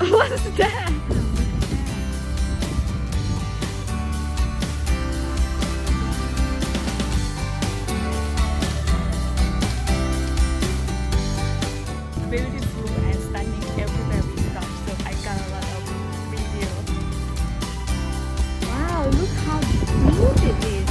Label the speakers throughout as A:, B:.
A: What's that? Beautiful and stunning everywhere we stop, so I got a lot of video. Wow, look how beautiful it is.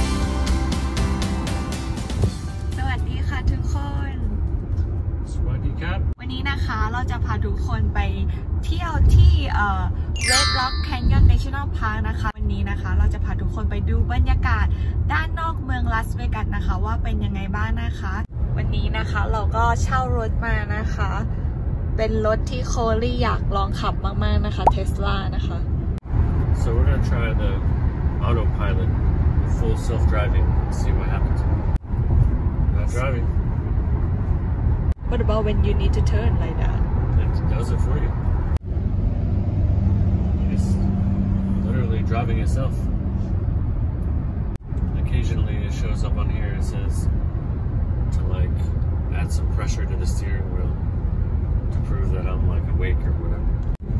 A: สวัสดีค่ะทุกคน
B: สวัสดีครับ
A: วันนี้นะคะเราจะพาทุกคนไปเที่ยวที่Red Rock Canyon National Park นะคะวันนี้นะคะเราจะพาทุกคนไปดูบรรยากาศด้านนอกเมืองลาสเวกัสนะคะว่าเป็นยังไงบ้างนะคะวันนี้นะคะเราก็เช่ารถมานะคะเป็นรถที่โคลี่อยากลองขับมากๆนะคะ Tesla นะคะ
B: So we're gonna try the autopilot, full self-driving, see what happens. Not driving.
A: What about when you need to turn like that?
B: It does it for you. It's literally driving itself. Occasionally it shows up on here, it says to like add some pressure to the steering wheel to prove that I'm like awake or whatever.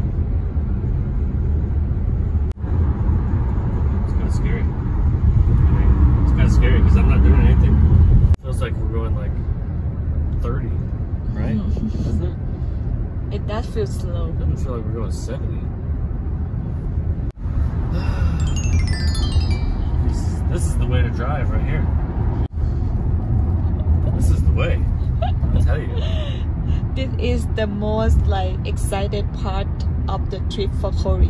B: It's kind of scary. I mean, it's kind of scary because I'm not doing anything. It feels like we're going like 30, right? Doesn't it?
A: It does feel slow.
B: It doesn't feel like we're going 70. This is the way to drive right here. This is the way. I'll tell you.
A: This is the most like excited part of the trip for Corey.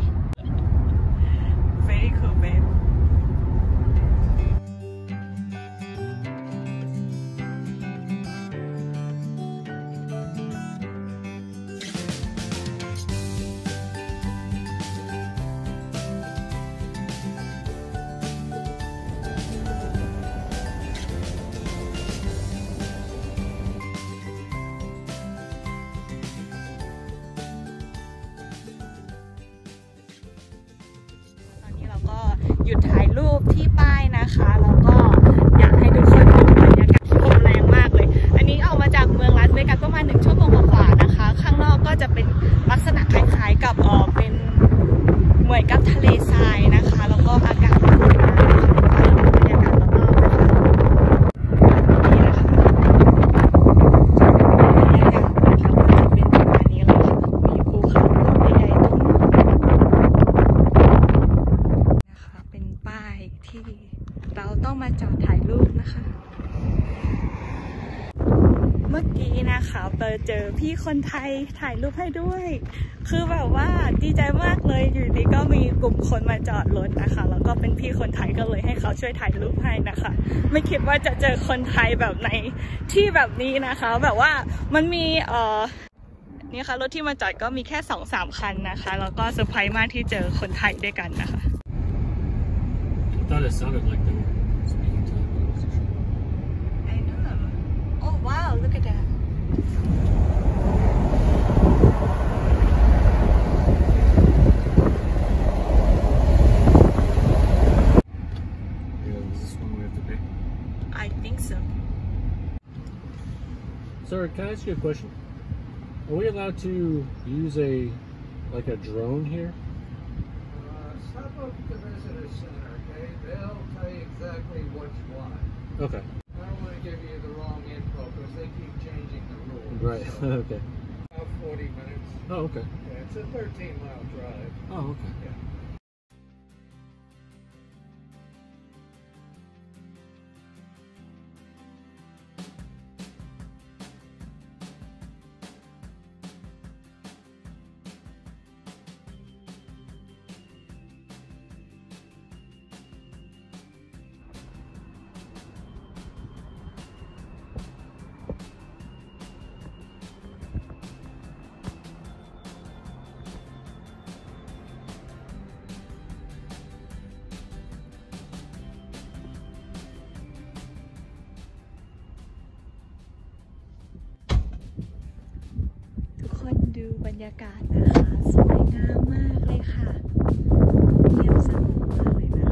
A: Very cool, babe.หยุดถ่ายรูปที่ป้ายนะคะแล้วก็อยากให้ทุกคนดูบรรยากาศที่ลมแรงมากเลยอันนี้ออกมาจากเมืองลาสเวกัสประมาณ1 ชั่วโมงกว่าๆนะคะข้างนอกก็จะเป็นลักษณะคล้ายๆกับเป็นเหมือนกับทะเลทรายนะคะแล้วก็อากาศดีมากบรรยากาศรอบๆนะคะนี่นะคะบรรยากาศนะคะก็จะเป็นประมาณนี้เลยค่ะมีภูเขาใหญ่ๆตรงนู้นที่เราต้องมาจอดถ่ายรูปนะคะเมื่อกี้นะคะเจอพี่คนไทยถ่ายรูปให้ด้วยคือแบบว่าดีใจมากเลยอยู่ดีก็มีกลุ่มคนมาจอดรถนะคะแล้วก็เป็นพี่คนไทยก็เลยให้เขาช่วยถ่ายรูปให้นะคะไม่คิดว่าจะเจอคนไทยแบบในที่แบบนี้นะคะแบบว่ามันมีนี่ค่ะรถที่มาจอดก็มีแค่ 2-3 คันนะคะแล้วก็เซอร์ไพรส์มากที่เจอคนไทยด้วยกันนะคะ
B: I thought it sounded like they were speaking Taiwanese.
A: I know. Oh wow, look at that.
B: Yeah, is this one we have to pay?
A: I think so.
B: Sir, can I ask you a question? Are we allowed to use a drone here?
C: Stop up at the visitor center, okay? They'll tell you exactly what you want.
B: Okay.
C: I don't want to give you the wrong info because they keep changing the rules.
B: Right.
C: So,
B: Okay.
C: about 40 minutes.
B: Oh, okay.
C: Yeah, it's a 13-mile drive.
B: Oh, okay.
C: Yeah.
A: ดูบรรยากาศนะคะสวยงามมากเลยค่ะเงียบสงบมากเลยนะคะ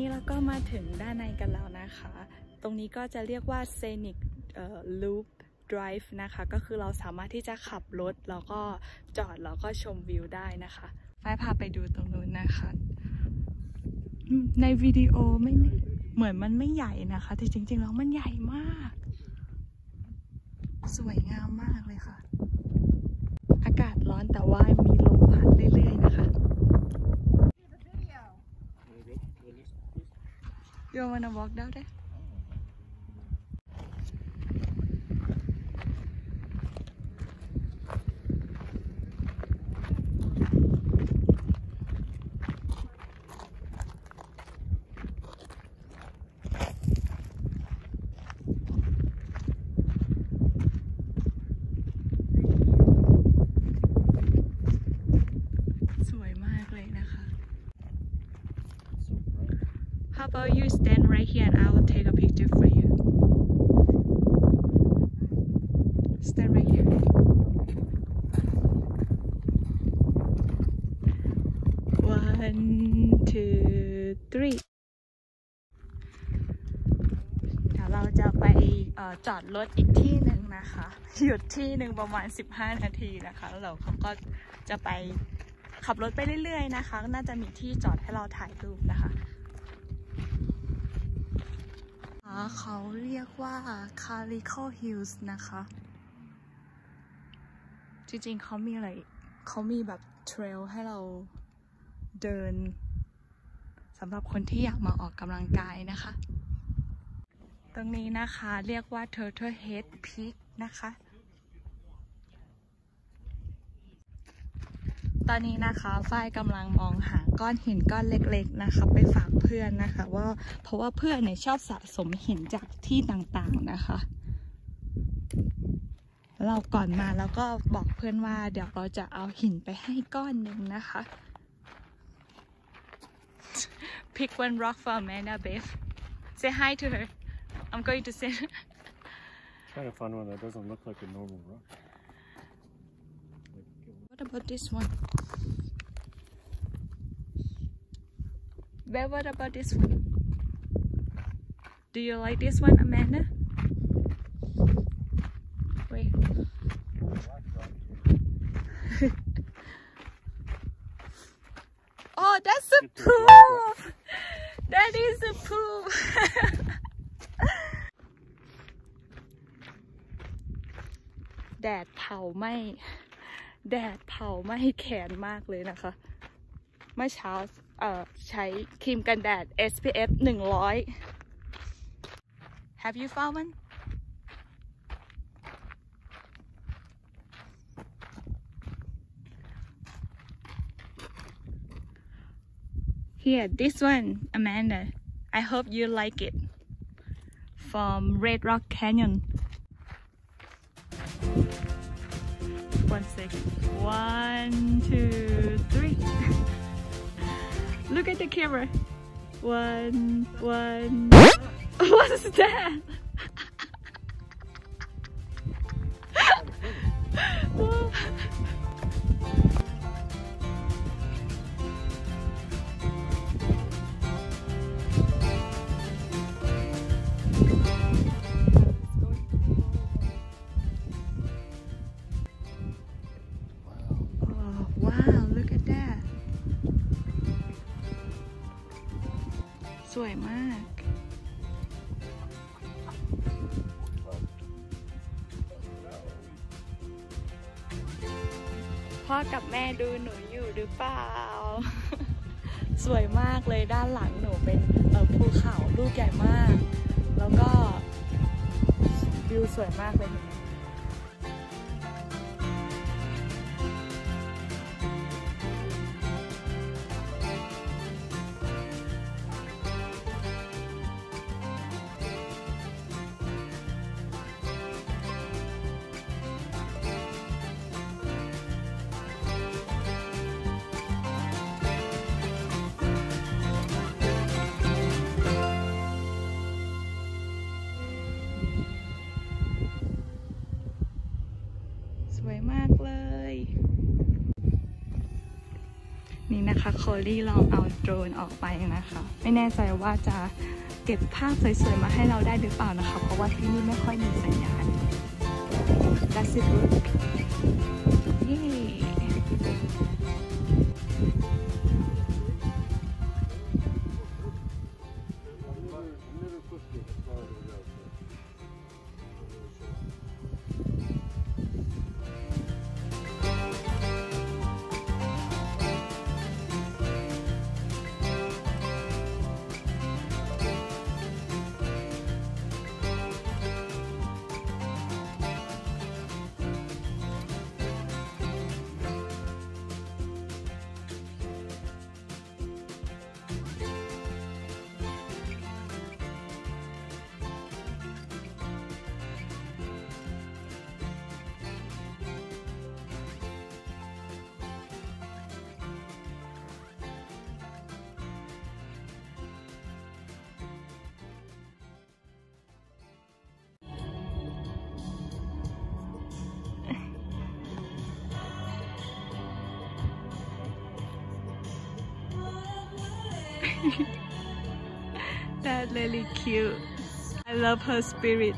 A: นี้เราก็มาถึงด้านในกันแล้วนะคะตรงนี้ก็จะเรียกว่า Scenic Loop Drive นะคะก็คือเราสามารถที่จะขับรถแล้วก็จอดแล้วก็ชมวิวได้นะคะฝ้ายพาไปดูตรงนู้นนะคะในวิดีโอไม่เหมือนมันไม่ใหญ่นะคะแต่จริงๆแล้วมันใหญ่มากสวยงามมากเลยค่ะอากาศร้อนแต่ว่ามีลมพัดเรื่อยๆนะคะ You wanna walk down there?สวยมากเลยนะคะ How about you stand right here and I will take a picture for you. Stand right here. 1, 2, 3. เดี๋ยวเราจะไปจอดรถอีกที่หนึ่งนะคะหยุดที่หนึ่งประมาณ15 นาทีนะคะแล้วเราก็จะไปขับรถไปเรื่อยๆนะคะน่าจะมีที่จอดให้เราถ่ายรูปนะคะเขาเรียกว่า Calico Hills นะคะจริงๆเขามีอะไรเขามีแบบเทรลให้เราเดินสำหรับคนที่อยากมาออกกำลังกายนะคะตรงนี้นะคะเรียกว่า Turtle Head Peak นะคะตอนนี้นะคะฝ้ายกำลังมองหาก้อนหินก้อนเล็กๆนะคะไปฝากเพื่อนนะคะว่าเพราะว่าเพื่อนเนี่ยชอบสะสมหินจากที่ต่างๆนะคะเราก่อนมาแล้วก็บอกเพื่อนว่าเดี๋ยวเราจะเอาหินไปให้ก้อนหนึ่งนะคะ Pick one rock for Amanda, Beth. Say hi to her. I'm going to say.
B: Trying to find one that doesn't look like a normal rock.
A: What about this one? Well, what about this one? Do you like this one, Amanda? Wait. Oh, that's a pool! That is a pool! แดดเผาไหม้แขนมากเลยนะคะเมื่อเช้าใช้ครีมกันแดด SPF 100 Have you found one? Here, this one, Amanda. I hope you like it. From Red Rock Canyon. 1 second. 1, 2, 3. Look at the camera. 1. What is that? Wow, look at that. สวยมากพ่อกับแม่ดูหนูอยู่หรือเปล่า สวยมากเลยด้านหลังหนูเป็นภูเขาลูกใหญ่มากแล้วก็วิวสวยมากเลยสวยมากเลยนี่นะคะโคลี่ลองเอาโดรนออกไปนะคะไม่แน่ใจว่าจะเก็บภาพสวยๆมาให้เราได้หรือเปล่านะคะเพราะว่าที่นี่ไม่ค่อยมีสัญญาณ Does it work? That's really cute. I love her spirit.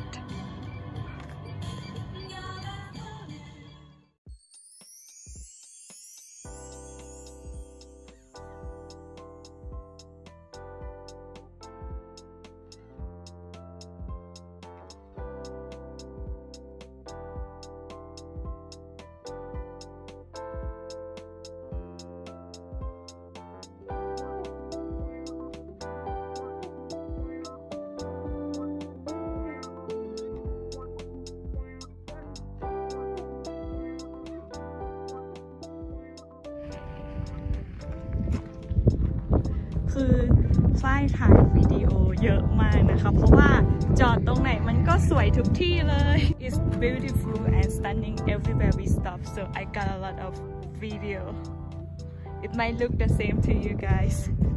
A: คือฝ้ายถ่ายวิดีโอเยอะมากนะคะเพราะว่าจอดตรงไหนมันก็สวยทุกที่เลย It's beautiful and stunning everywhere we stop so I got a lot of video It might look the same to you guys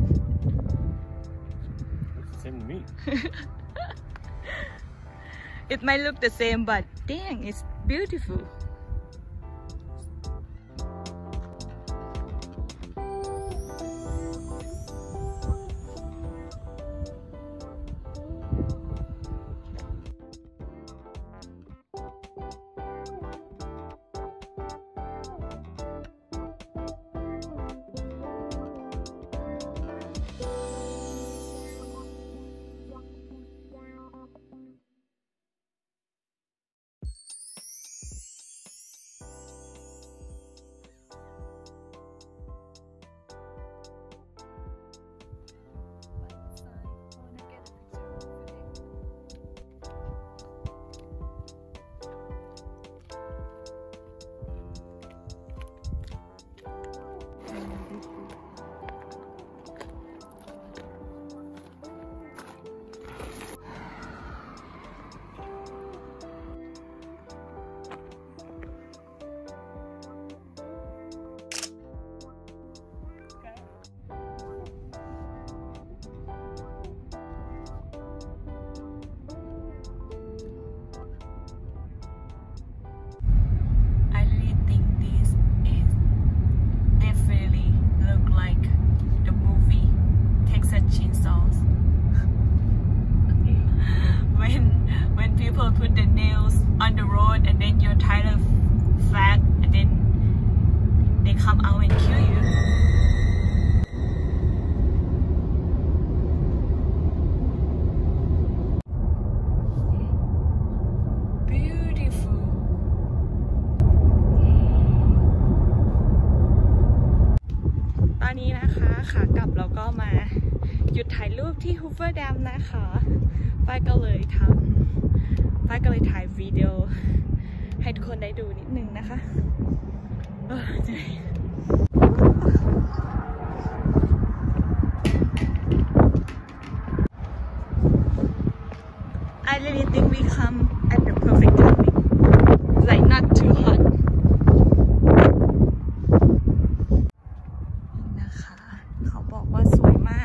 B: It's the same to me
A: It might look the same but dang it's beautiful Put the nails on the road and then your tire flat and then they come out and kill you. Beautiful. ตอนนี้นะคะขากลับเราก็มาหยุดถ่ายรูปที่ Hoover Dam นะคะป้ายก็เลยถ่ายวิดีโอให้ทุกคนได้ดูนิดนึงนะคะI really think we come at the perfect timing. Like not too hot. นะคะเขาบอกว่าสวยมาก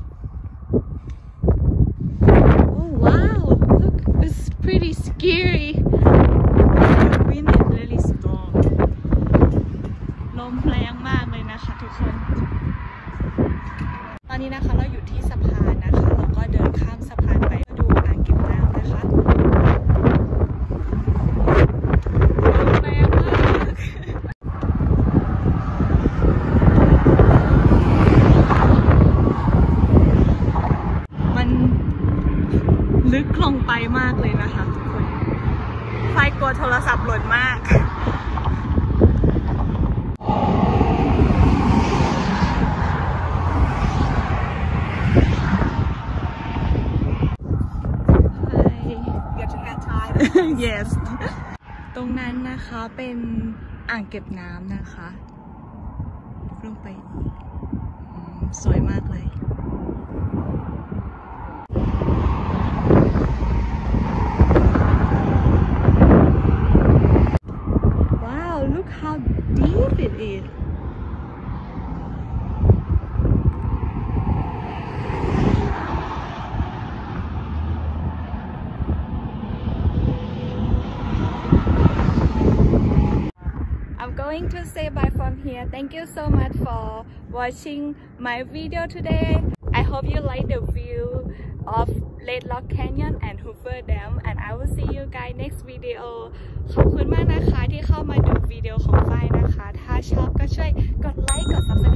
A: Oh wow, look, it's pretty scary. The wind is really strong. ลมแรงมากเลยนะคะทุกคนตอนนี้นะคะเราอยู่ที่สะพานนะคะเราก็เดินข้ามสะพานไปดูอ่างเก็บน้ำนะคะแรงมากมันลึกลงไปมากเลยนะคะทุกคนไฟกลัวโทรศัพท์หล่นมากyes ตรงนั้นนะคะเป็นอ่างเก็บน้ำนะคะลงไปอีกสวยมากเลย Wow, look how deep it is. I'm going to say bye from here. Thank you so much for watching my video today. I hope you like the view of Red Rock Canyon and Hoover Dam, and I will see you guys next video. ขอบคุณมากนะคะที่เข้ามาดูวิดีโอของฝ้ายนะคะถ้าชอบก็ช่วยกดไลค์กด Subscribe